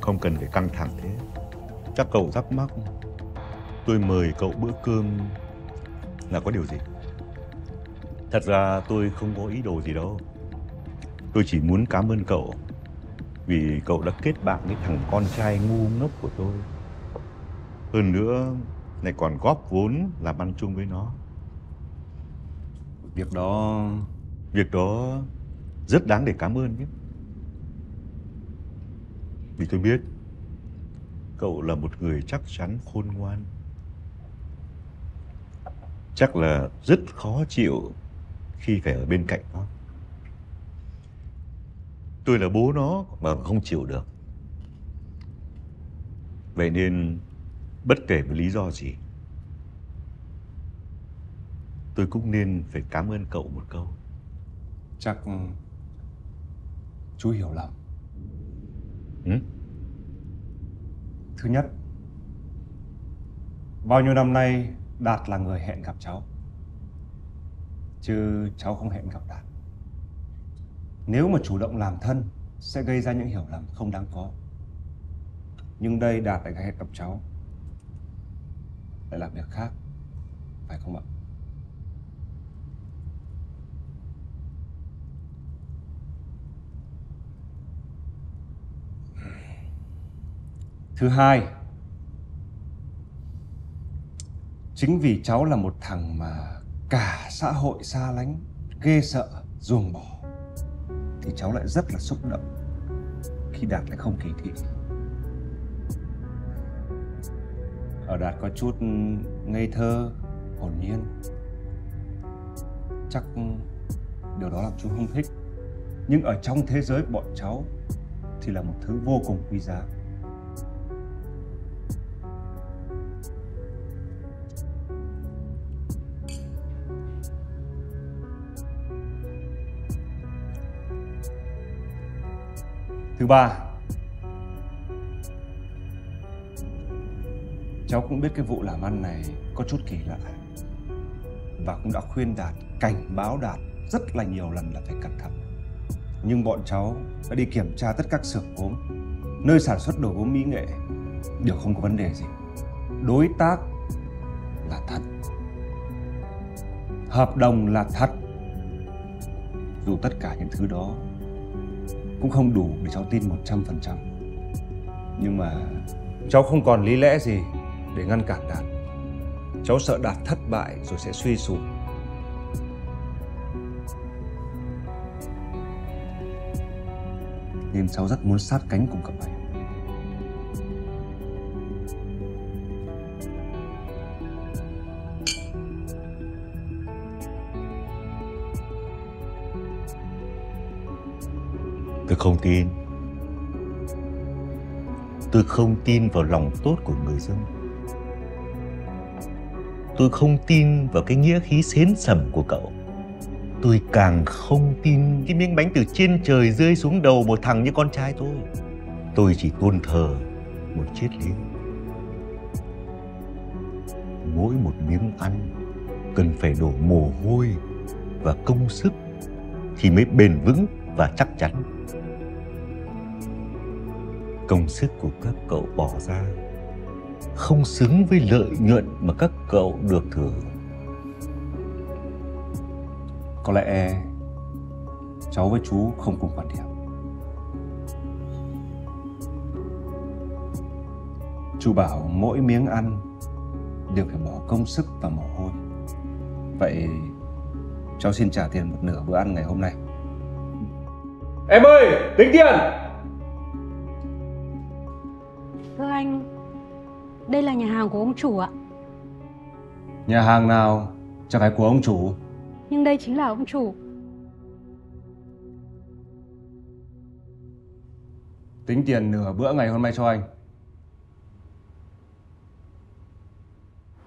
Không cần phải căng thẳng thế. Chắc cậu thắc mắc tôi mời cậu bữa cơm là có điều gì? Thật ra tôi không có ý đồ gì đâu. Tôi chỉ muốn cảm ơn cậu vì cậu đã kết bạn với thằng con trai ngu ngốc của tôi. Hơn nữa lại còn góp vốn làm ăn chung với nó. Việc đó rất đáng để cảm ơn nhé. Vì tôi biết cậu là một người chắc chắn khôn ngoan. Chắc là rất khó chịu khi phải ở bên cạnh nó. Tôi là bố nó mà không chịu được. Vậy nên bất kể với lý do gì, tôi cũng nên phải cảm ơn cậu một câu. Chắc chú hiểu lầm. Thứ nhất, bao nhiêu năm nay Đạt là người hẹn gặp cháu, chứ cháu không hẹn gặp Đạt. Nếu mà chủ động làm thân sẽ gây ra những hiểu lầm không đáng có. Nhưng đây Đạt lại hẹn gặp cháu, lại làm việc khác, phải không ạ? Thứ hai, chính vì cháu là một thằng mà cả xã hội xa lánh, ghê sợ, ruồng bỏ, thì cháu lại rất là xúc động khi Đạt lại không kỳ thị. Ở Đạt có chút ngây thơ, hồn nhiên. Chắc điều đó làm chú không thích. Nhưng ở trong thế giới bọn cháu thì là một thứ vô cùng quý giá. Thứ ba, cháu cũng biết cái vụ làm ăn này có chút kỳ lạ, và cũng đã khuyên Đạt, cảnh báo Đạt rất là nhiều lần là phải cẩn thận. Nhưng bọn cháu đã đi kiểm tra tất các xưởng gốm, nơi sản xuất đồ gốm mỹ nghệ, đều không có vấn đề gì. Đối tác là thật, hợp đồng là thật. Dù tất cả những thứ đó cũng không đủ để cháu tin 100%. Nhưng mà cháu không còn lý lẽ gì để ngăn cản Đạt. Cháu sợ Đạt thất bại rồi sẽ suy sụp. Nên cháu rất muốn sát cánh cùng cậu ấy. Tôi không tin. Tôi không tin vào lòng tốt của người dân. Tôi không tin vào cái nghĩa khí xến sẩm của cậu. Tôi càng không tin cái miếng bánh từ trên trời rơi xuống đầu một thằng như con trai tôi. Tôi chỉ tôn thờ một triết lý. Mỗi một miếng ăn cần phải đổ mồ hôi và công sức thì mới bền vững và chắc chắn. Công sức của các cậu bỏ ra không xứng với lợi nhuận mà các cậu được thưởng. Có lẽ cháu với chú không cùng quan điểm. Chú bảo mỗi miếng ăn đều phải bỏ công sức và mồ hôi. Vậy cháu xin trả tiền một nửa bữa ăn ngày hôm nay. Em ơi, tính tiền! Thưa anh, đây là nhà hàng của ông chủ ạ. Nhà hàng nào chẳng phải của ông chủ. Nhưng đây chính là ông chủ. Tính tiền nửa bữa ngày hôm nay cho anh.